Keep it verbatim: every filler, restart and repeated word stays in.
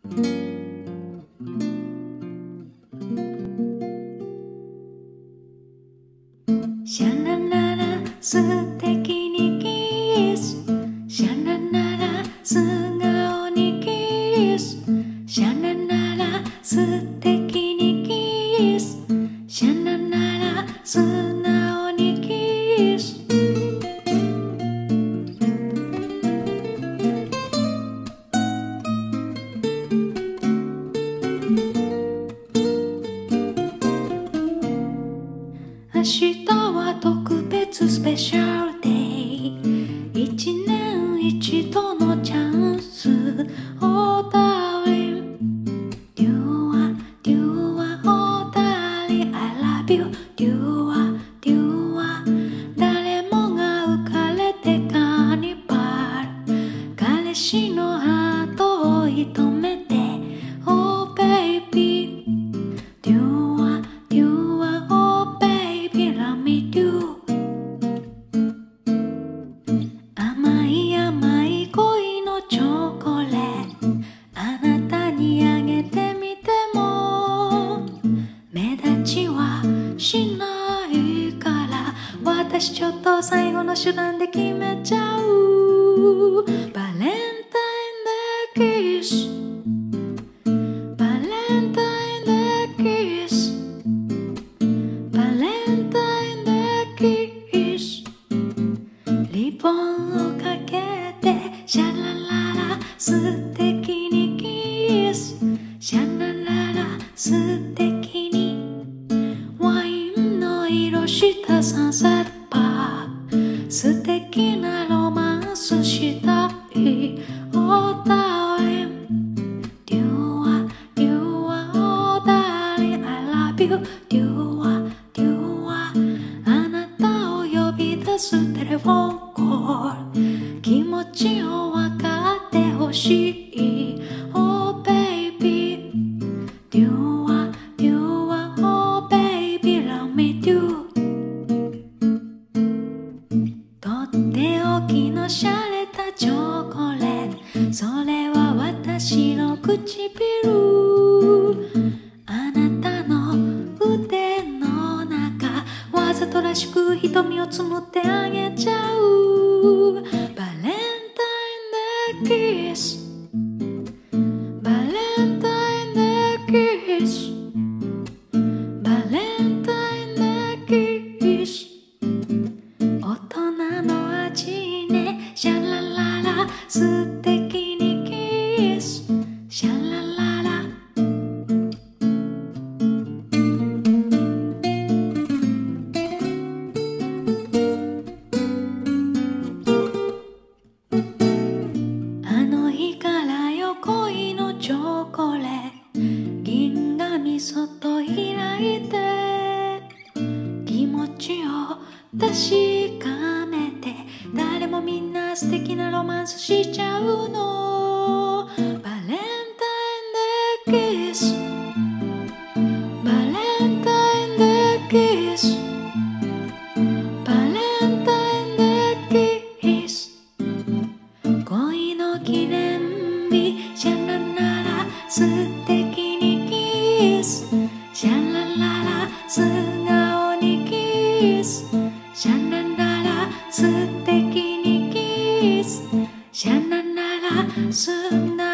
シャラララ素敵にキス、シャラララ素顔にキス、シャラララ素敵にキス、シャラララ素直にキス。明日は特別スペシャルデイ、一年一度のチャンス。Oh darling, you are, you are, oh darling, I love you, you are, you are。 誰もが浮かれてカーニバル、彼氏のハートを射止めて Oh baby, you are, you are, oh baby, love me too。 甘い甘い恋のチョコレート、あなたにあげてみても目立ちはしないから、私ちょっと最後の手段で決めちゃう。バレンタインデーキス、バレンタインデーキス、バレンタインデーキス。リボンをかけてシャラララ素敵にキス、シャラララ素敵に。ワインの色したサンセットパー、素敵なロマンスしたい。 Oh darling, you are, you are, oh darling, I love you, you are, you are。 あなたを呼び出すテレフォンコール、気持ちを分かってほしい。 Oh baby, you are, you are, oh baby, love me too。 とっておきのシャレたチョコレート、それは私の唇。あなたの腕の中、わざとらしく瞳をつむってあげちゃう。バレンタインデーキス、バレンタインデーキス、バレンタインデーキス。大人の味ね、シャラララ素敵にキス、シャラララ。あの日からよ恋のチョコレート、銀紙そっと開いて気持ちを確かめて、誰もみんな素敵なロマンスしちゃうの。バレンタインデーキス、バレンタインデーキス、バレンタインデーキス。恋の記念日、シャラララ素敵にキス、シャラララ素顔にキス、シャラララ素敵にキス、シャラララ素直